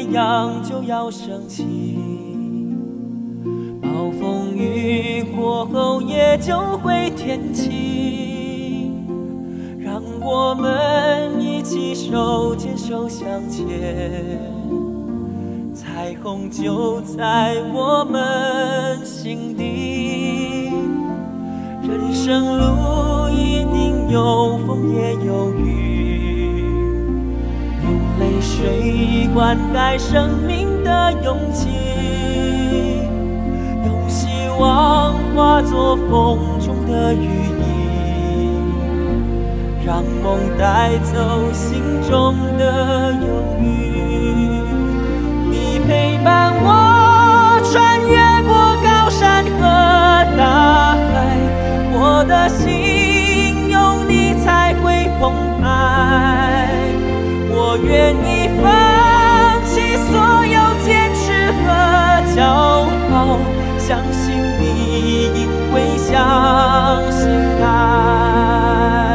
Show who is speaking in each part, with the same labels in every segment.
Speaker 1: 一样就要升起。暴风雨过后也就会天晴，让我们一起手牵手向前，彩虹就在我们心底。人生路一定有风也有雨，用泪水灌溉生命的勇气，用希望化作风中的羽翼，让梦带走心中的忧郁。你陪伴我穿越过高山和大海，我的心有你才会澎湃。我愿意放弃所有坚持和骄傲，相信你会相信爱。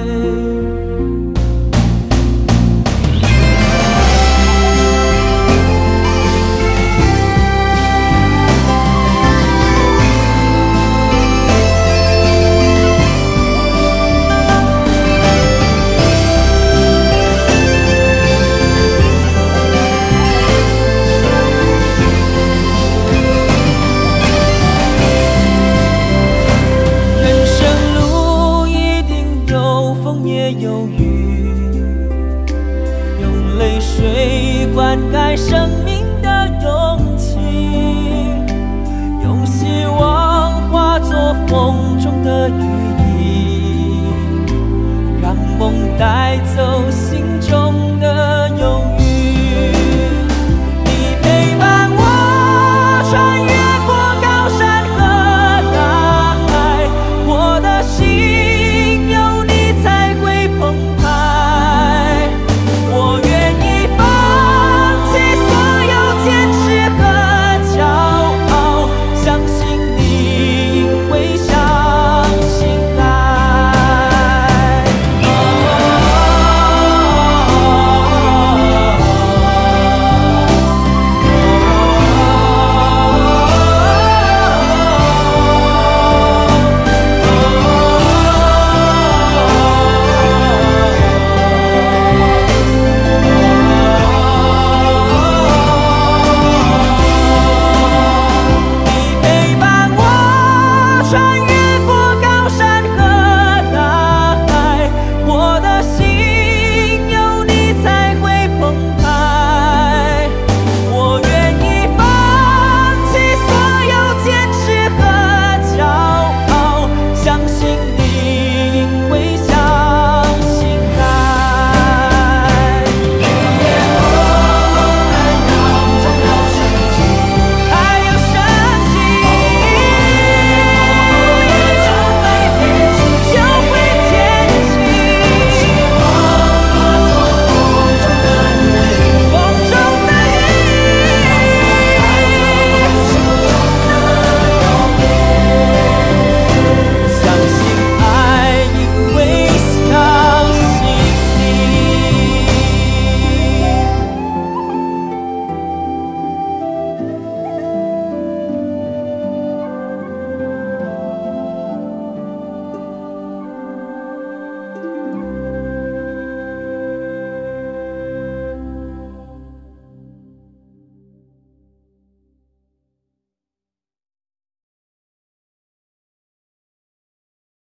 Speaker 1: 灌溉生命的勇气，用希望化作风中的雨。